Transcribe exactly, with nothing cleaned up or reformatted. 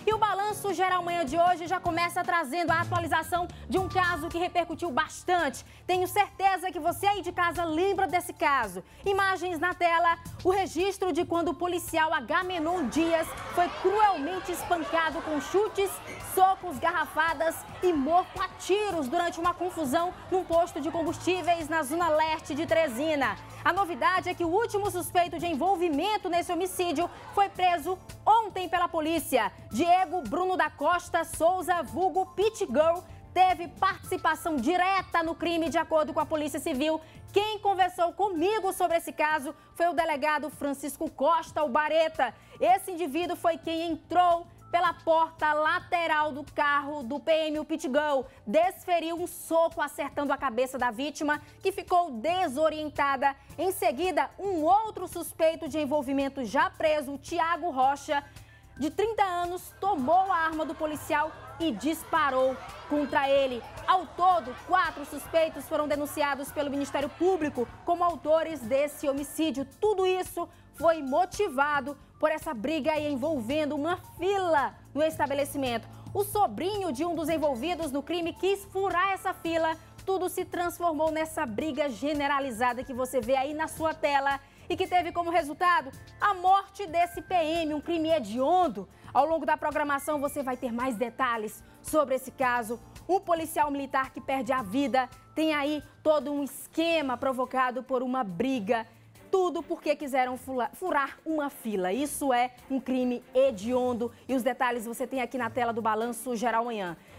E o Balanço Geral Manhã de hoje já começa trazendo a atualização de um caso que repercutiu bastante. Tenho certeza que você aí de casa lembra desse caso. Imagens na tela, o registro de quando o policial Agamenon Dias foi cruelmente espancado com chutes, socos, garrafadas e morto a tiros durante uma confusão num posto de combustíveis na zona leste de Teresina. A novidade é que o último suspeito de envolvimento nesse homicídio foi preso ontem pela polícia. Diego Bruno da Costa Souza, vulgo Pit Girl, teve participação direta no crime, de acordo com a Polícia Civil. Quem conversou comigo sobre esse caso foi o delegado Francisco Costa, o Bareta. Esse indivíduo foi quem entrou pela porta lateral do carro do P M, o Pit Girl, desferiu um soco acertando a cabeça da vítima, que ficou desorientada. Em seguida, um outro suspeito de envolvimento já preso, o Tiago Rocha, de trinta anos, tomou a arma do policial e disparou contra ele. Ao todo, quatro suspeitos foram denunciados pelo Ministério Público como autores desse homicídio. Tudo isso foi motivado por essa briga aí envolvendo uma fila no estabelecimento. O sobrinho de um dos envolvidos no crime quis furar essa fila. Tudo se transformou nessa briga generalizada que você vê aí na sua tela e que teve como resultado a morte desse P M, um crime hediondo. Ao longo da programação você vai ter mais detalhes sobre esse caso. Um policial militar que perde a vida, tem aí todo um esquema provocado por uma briga. Tudo porque quiseram furar uma fila. Isso é um crime hediondo e os detalhes você tem aqui na tela do Balanço Geral Manhã.